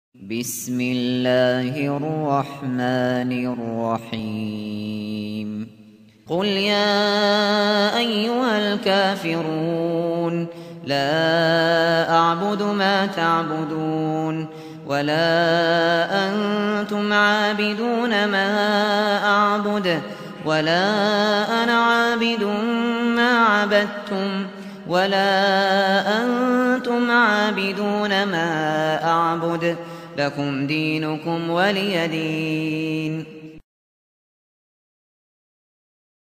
بسم الله الرحمن الرحيم قل يا أيها الكافرون لا أعبد ما تعبدون ولا أنتم عابدون ما أعبد ولا أنا عابد ما عبدتم ولا أنتم عابدون ما أعبد لكم دينكم ولي دين.